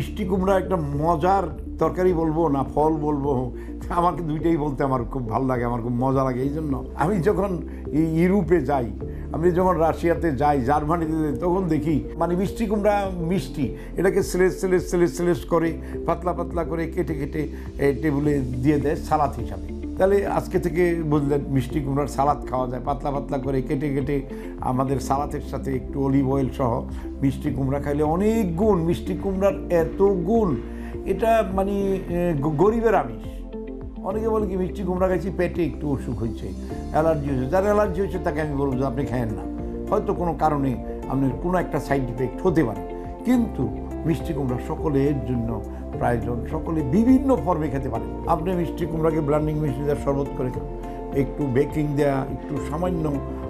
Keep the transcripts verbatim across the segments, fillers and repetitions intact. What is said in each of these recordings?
মিষ্টি কুমড়া একটা মজার তরকারি বলবো না ফল বলবো, আমাকে দুইটাই বলতে আমার খুব ভালো লাগে, আমার খুব মজা লাগে। এই জন্য আমি যখন ইউরোপে যাই, আমি যখন রাশিয়াতে যাই, জার্মানিতে যাই, তখন দেখি মানে মিষ্টি কুমড়া মিষ্টি এটাকে স্লেস স্লেস স্লেস স্লেস করে পাতলা পাতলা করে কেটে কেটে টেবিলে দিয়ে দেয় সালাদ হিসাবে। তাহলে আজকে থেকে বুঝলেন মিষ্টি কুমড়ার সালাদ খাওয়া যায়, পাতলা পাতলা করে কেটে কেটে আমাদের সালাদের সাথে একটু অলিভ অয়েল সহ মিষ্টি কুমড়া খাইলে অনেক গুণ, মিষ্টি কুমড়ার এত গুণ, এটা মানে গরিবের আমিষ। অনেকে বলে কি মিষ্টি কুমড়া খাইছি পেটে একটু অসুখ হয়েছে, অ্যালার্জি হয়েছে, যার অ্যালার্জি হয়েছে তাকে আমি বলবো যে আপনি খায়েন না, হয়তো কোনো কারণে আপনার কোনো একটা সাইড ইফেক্ট হতে পারে, কিন্তু মিষ্টি কুমড়া সকলের জন্য প্রয়োজন, সকলে বিভিন্ন ফর্মে খেতে পারেন। আপনি মিষ্টি কুমড়াকে ব্লান্ডিং মিষ্টি দেওয়ার শরবত করে খান, একটু বেকিং দেওয়া, একটু সামান্য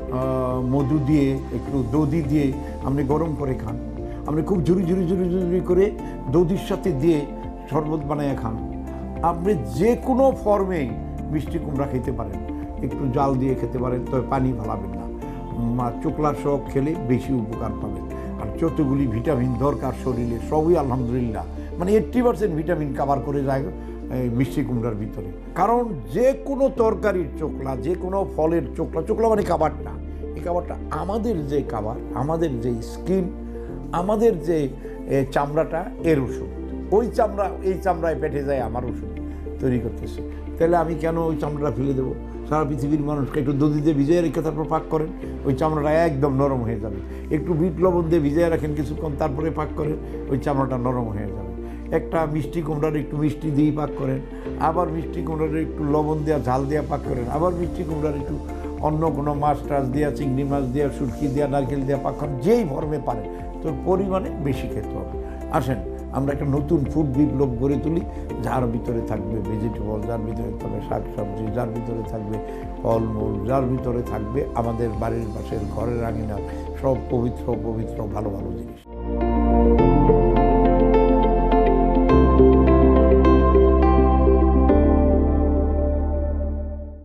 মধু দিয়ে, একটু দধি দিয়ে আপনি গরম করে খান, আপনি খুব ঝুরি ঝুরি ঝুরি ঝুরি করে দধির সাথে দিয়ে শরবত বানিয়ে খান। আপনি যে কোনো ফর্মে মিষ্টি কুমড়া খেতে পারেন, একটু জাল দিয়ে খেতে পারেন, তবে পানি ফালাবেন না। চোকলার সহ খেলে বেশি উপকার পাবেন। আর যতগুলি ভিটামিন দরকার শরীরে সবই আলহামদুলিল্লাহ মানে এইট্টি পার্সেন্ট ভিটামিন কাভার করে যায় মিষ্টি কুমড়ার ভিতরে। কারণ যে কোনো তরকারির চোকলা, যে কোনো ফলের চোকলা, চোকলা মানে কাভার না, এই কাভারটা আমাদের যে কাভার, আমাদের যে স্কিন, আমাদের যে চামড়াটা, এর ওষুধ। ওই চামড়া এই চামড়ায় পেটে যায় আমার ওষুধ তৈরি করতেছে। তাহলে আমি কেন ওই চামড়াটা ফেলে দেবো? সারা পৃথিবীর মানুষকে একটু দধি দিয়ে ভিজিয়ে রেখে তারপর পাক করেন, ওই চামড়াটা একদম নরম হয়ে যাবে। একটু বিট লবণ দিয়ে ভিজিয়ে রাখেন কিছুক্ষণ, তারপরে পাক করেন, ওই চামড়াটা নরম হয়ে যাবে। একটা মিষ্টি কুমড়ার একটু মিষ্টি দিয়ে পাক করেন, আবার মিষ্টি কুমড়ার একটু লবণ দেওয়া ঝাল দেওয়া পাক করেন, আবার মিষ্টি কুমড়ার একটু অন্য কোনো মাছ টাছ দেওয়া, চিংড়ি মাছ দেওয়া, শুটকি দেওয়া, নারকেল দেওয়া পাক করেন। যেই ফর্মে পারেন, তোর পরিমাণে বেশি খেতে হবে। আসেন আমরা একটা নতুন ফুড বিপ্লব গড়ে তুলি, যার ভিতরে থাকবে ভেজিটেবল, যার ভিতরে থাকবে শাক সবজি, যার ভিতরে থাকবে ফলমূল, যার ভিতরে থাকবে আমাদের বাড়ির পাশের ঘরের আঙিনার সব পবিত্র পবিত্র ভালো ভালো জিনিস।